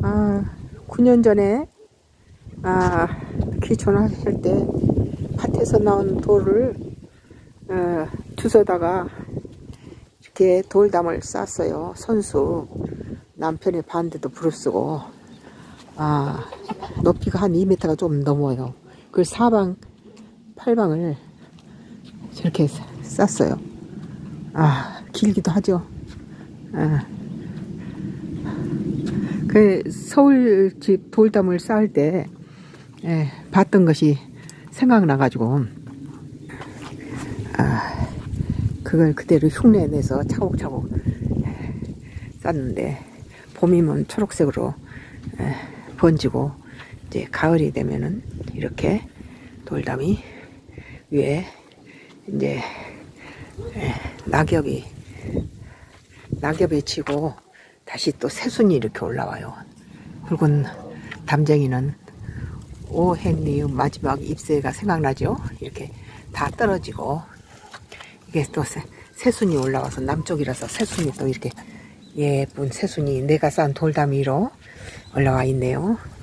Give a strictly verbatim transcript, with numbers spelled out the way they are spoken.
아, 구 년 전에 아, 귀촌하실 때 밭에서 나온 돌을 어, 주워다가 이렇게 돌담을 쌌어요. 선수 남편의 반대도 부르쓰고. 아, 높이가 한 이 미터가 좀 넘어요. 그 사방 팔방을 저렇게 쌌어요. 아, 길기도 하죠. 아. 그 서울 집 돌담을 쌓을 때 예, 봤던 것이 생각나가지고 아, 그걸 그대로 흉내내서 차곡차곡 예, 쌌는데 봄이면 초록색으로 예, 번지고 이제 가을이 되면은 이렇게 돌담이 위에 이제 예, 낙엽이 낙엽이 지고 다시 또 새순이 이렇게 올라와요. 붉은 담쟁이는 오행리의 마지막 잎새가 생각나죠? 이렇게 다 떨어지고 이게 또 새, 새순이 올라와서 남쪽이라서 새순이 또 이렇게 예쁜 새순이 내가 쌓은 돌담 위로 올라와 있네요.